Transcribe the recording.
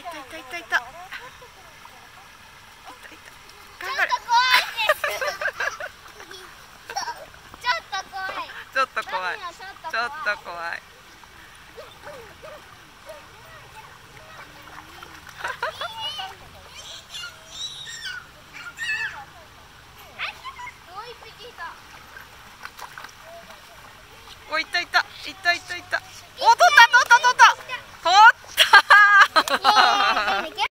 いた。頑張れ。ちょっと怖い。ちょっと怖い。